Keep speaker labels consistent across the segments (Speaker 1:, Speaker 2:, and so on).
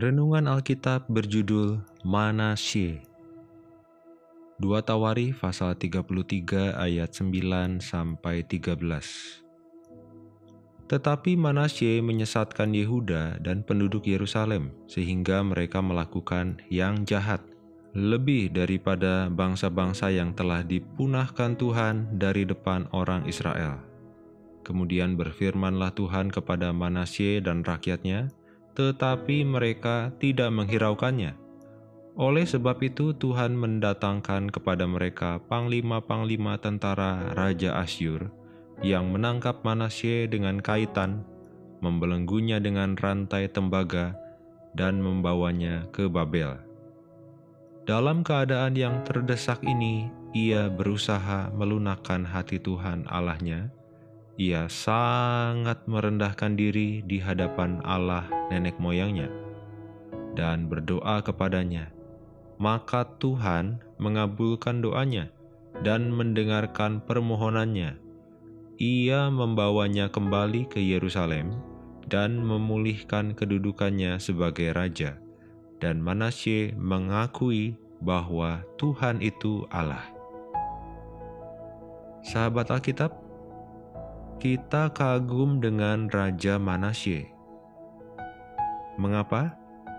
Speaker 1: Renungan Alkitab berjudul Manasye. 2 Tawari pasal 33 ayat 9 sampai 13. Tetapi Manasye menyesatkan Yehuda dan penduduk Yerusalem sehingga mereka melakukan yang jahat, lebih daripada bangsa-bangsa yang telah dipunahkan Tuhan dari depan orang Israel. Kemudian berfirmanlah Tuhan kepada Manasye dan rakyatnya, tetapi mereka tidak menghiraukannya. Oleh sebab itu Tuhan mendatangkan kepada mereka panglima-panglima tentara Raja Asyur yang menangkap Manasye dengan kaitan, membelenggunya dengan rantai tembaga, dan membawanya ke Babel. Dalam keadaan yang terdesak ini, ia berusaha melunakkan hati Tuhan Allahnya. Ia sangat merendahkan diri di hadapan Allah nenek moyangnya dan berdoa kepadanya. Maka Tuhan mengabulkan doanya dan mendengarkan permohonannya. Ia membawanya kembali ke Yerusalem dan memulihkan kedudukannya sebagai raja. Dan Manasye mengakui bahwa Tuhan itu Allah. Sahabat Alkitab, kita kagum dengan Raja Manasye. Mengapa?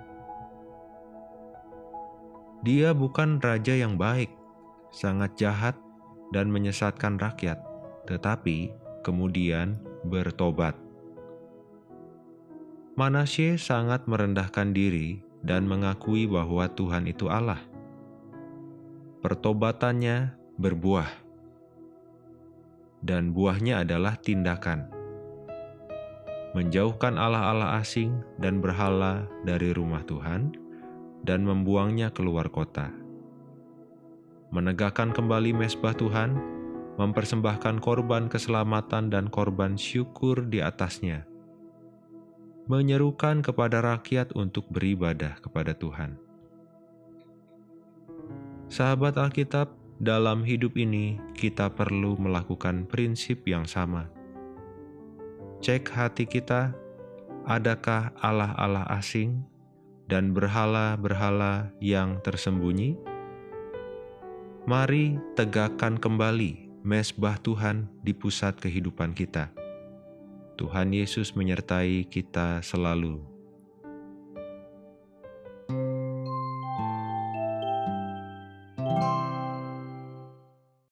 Speaker 1: Dia bukan raja yang baik, sangat jahat dan menyesatkan rakyat, tetapi kemudian bertobat. Manasye sangat merendahkan diri dan mengakui bahwa Tuhan itu Allah. Pertobatannya berbuah, dan buahnya adalah tindakan. Menjauhkan allah-allah asing dan berhala dari rumah Tuhan, dan membuangnya keluar kota. Menegakkan kembali mezbah Tuhan, mempersembahkan korban keselamatan dan korban syukur di atasnya. Menyerukan kepada rakyat untuk beribadah kepada Tuhan. Sahabat Alkitab, dalam hidup ini kita perlu melakukan prinsip yang sama. Cek hati kita, adakah allah-allah asing dan berhala-berhala yang tersembunyi? Mari tegakkan kembali mezbah Tuhan di pusat kehidupan kita. Tuhan Yesus menyertai kita selalu.